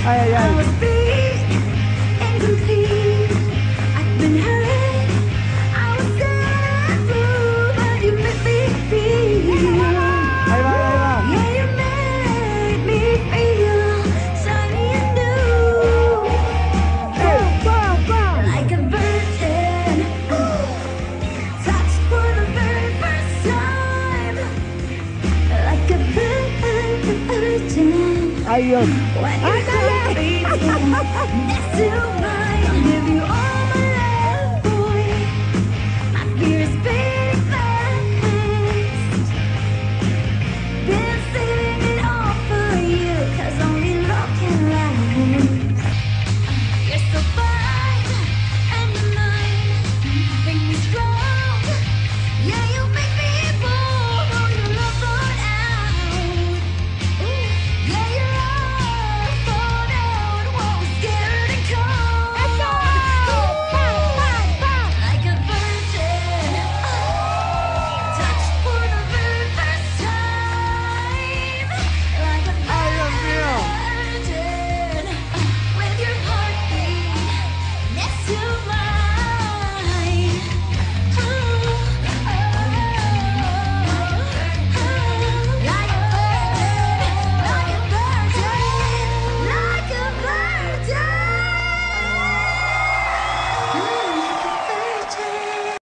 Ay, ay, I ay. was free and complete. I've been hurt, I was sad through, but you made me feel. Ahí va, ahí va. Yeah, you made me feel shiny and new, like a virgin, touched for the very first time, like a virgin. Ay, Dios. When you put me next to mine, give you all